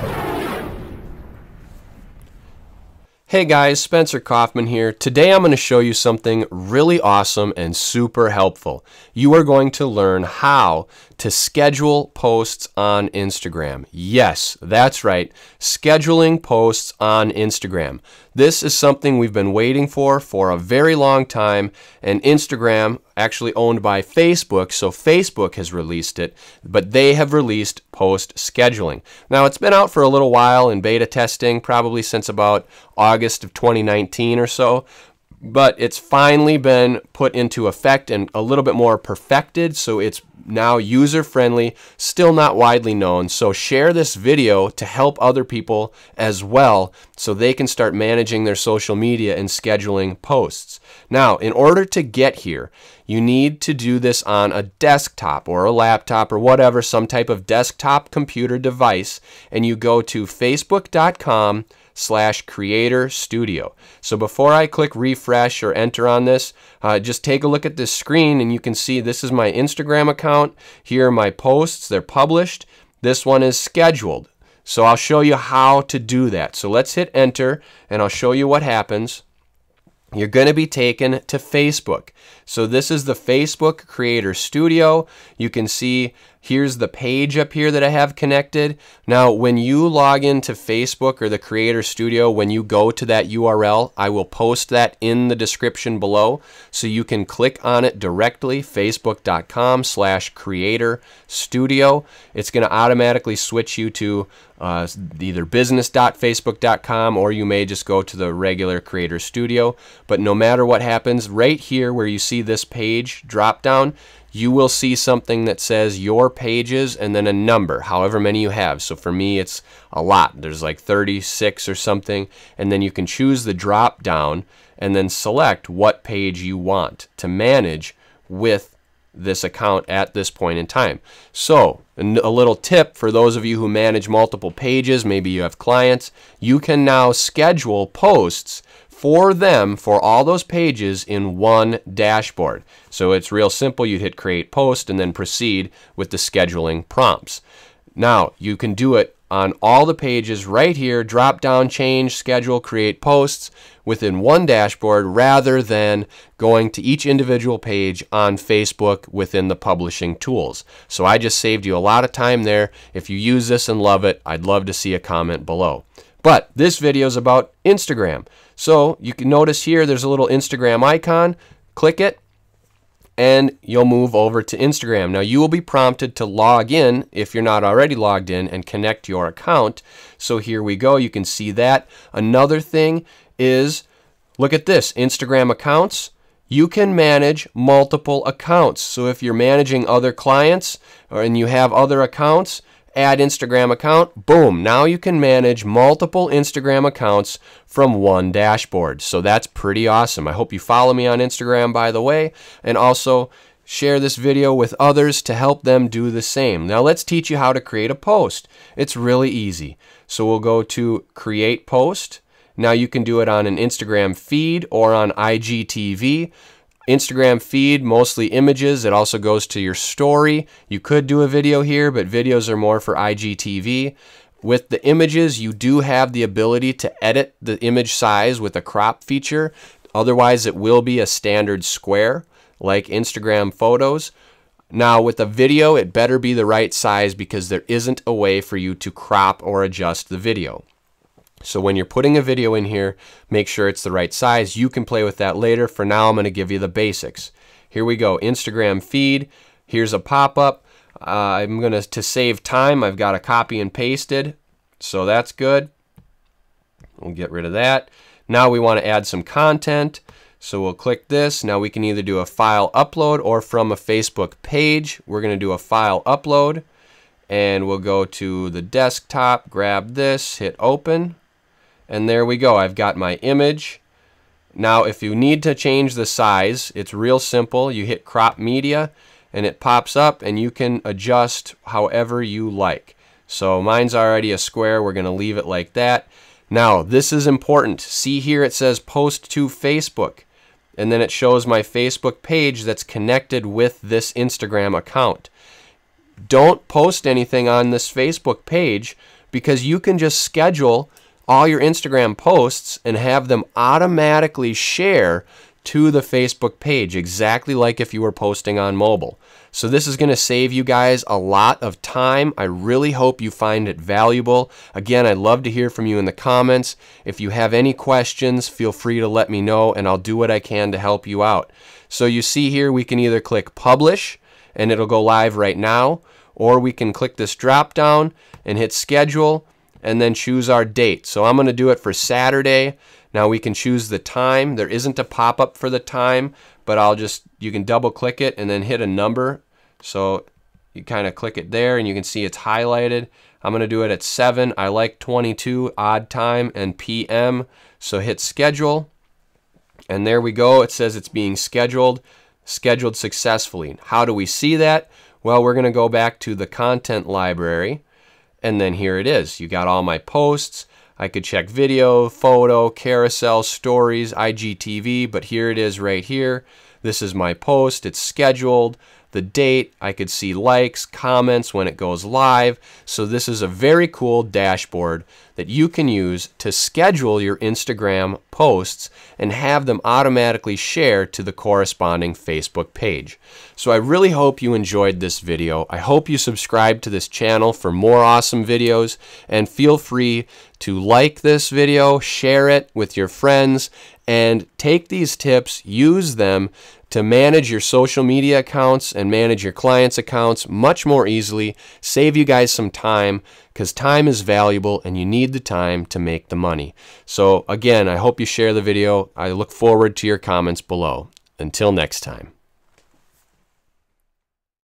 Hey guys, Spencer Kaufman here. Today I'm going to show you something really awesome and super helpful. You are going to learn how to schedule posts on Instagram. Yes, that's right, scheduling posts on Instagram. This is something we've been waiting for a very long time, and Instagram, actually owned by Facebook, so Facebook has released it, but they have released post scheduling. Now, it's been out for a little while in beta testing, probably since about August of 2019 or so, but it's finally been put into effect and a little bit more perfected, so it's now user-friendly, still not widely known. So share this video to help other people as well so they can start managing their social media and scheduling posts. Now, in order to get here, you need to do this on a desktop or a laptop or whatever, some type of desktop computer device, and you go to facebook.com/creator studio. So before I click refresh or enter on this, just take a look at this screen and you can see this is my Instagram account. Here are my posts. They're published. This one is scheduled. So I'll show you how to do that. So let's hit enter and I'll show you what happens. You're going to be taken to Facebook. So this is the Facebook Creator Studio. You can see here's the page up here that I have connected. Now, when you log into Facebook or the Creator Studio, when you go to that URL, I will post that in the description below so you can click on it directly, facebook.com/creator studio. It's going to automatically switch you to either business.facebook.com, or you may just go to the regular Creator Studio. But no matter what happens, right here where you see this page drop down, you will see something that says your pages and then a number, however many you have. So for me, it's a lot. There's like 36 or something. And then you can choose the drop down and then select what page you want to manage with this account at this point in time. So a little tip for those of you who manage multiple pages, maybe you have clients, you can now schedule posts for them, for all those pages, in one dashboard. So it's real simple. You hit create post and then proceed with the scheduling prompts. Now you can do it on all the pages right here, drop down, change, schedule, create posts within one dashboard rather than going to each individual page on Facebook within the publishing tools. So I just saved you a lot of time there. If you use this and love it, I'd love to see a comment below. But this video is about Instagram. So you can notice here there's a little Instagram icon. Click it and you'll move over to Instagram. Now you will be prompted to log in if you're not already logged in and connect your account. So here we go. You can see that. Another thing is, look at this, Instagram accounts. You can manage multiple accounts. So if you're managing other clients and you have other accounts, add Instagram account, boom, now you can manage multiple Instagram accounts from one dashboard. So that's pretty awesome. I hope you follow me on Instagram, by the way, and also share this video with others to help them do the same. Now let's teach you how to create a post. It's really easy. So we'll go to create post. Now you can do it on an Instagram feed or on IGTV. Instagram feed, mostly images. It also goes to your story. You could do a video here, but videos are more for IGTV. With the images, you do have the ability to edit the image size with a crop feature. Otherwise, it will be a standard square like Instagram photos. Now, with a video, it better be the right size because there isn't a way for you to crop or adjust the video. So when you're putting a video in here, make sure it's the right size. You can play with that later. For now, I'm going to give you the basics. Here we go, Instagram feed. Here's a pop-up. I'm going to save time, I've got a copy and pasted. So that's good. We'll get rid of that. Now we want to add some content. So we'll click this. Now we can either do a file upload or from a Facebook page. We're going to do a file upload. And we'll go to the desktop, grab this, hit open. And there we go. I've got my image. Now, if you need to change the size, it's real simple. You hit crop media and it pops up and you can adjust however you like. So mine's already a square. We're going to leave it like that. Now, this is important. See here it says post to Facebook. And then it shows my Facebook page that's connected with this Instagram account. don't post anything on this Facebook page, because you can just schedule all your Instagram posts and have them automatically share to the Facebook page, exactly like if you were posting on mobile. So this is going to save you guys a lot of time. I really hope you find it valuable. Again, I'd love to hear from you in the comments. If you have any questions, feel free to let me know, and I'll do what I can to help you out. So you see here, we can either click publish and it'll go live right now, or we can click this drop down and hit schedule and then choose our date. So I'm going to do it for Saturday. Now we can choose the time. There isn't a pop-up for the time, but you can double click it and then hit a number. So you kind of click it there and you can see it's highlighted. I'm going to do it at 7. I like 22 odd time and PM. So hit schedule. And there we go. It says it's being scheduled successfully. How do we see that? Well, we're going to go back to the content library, and then here it is. You got all my posts. I could check video, photo, carousel, stories, IGTV, but here it is right here. This is my post. It's scheduled. The date, I could see likes, comments when it goes live. So this is a very cool dashboard that you can use to schedule your Instagram posts and have them automatically share to the corresponding Facebook page. So I really hope you enjoyed this video. I hope you subscribe to this channel for more awesome videos, and feel free to like this video, share it with your friends, and take these tips, use them to manage your social media accounts and manage your clients' accounts much more easily. Save you guys some time, because time is valuable and you need the time to make the money. So again, I hope you share the video. I look forward to your comments below. Until next time.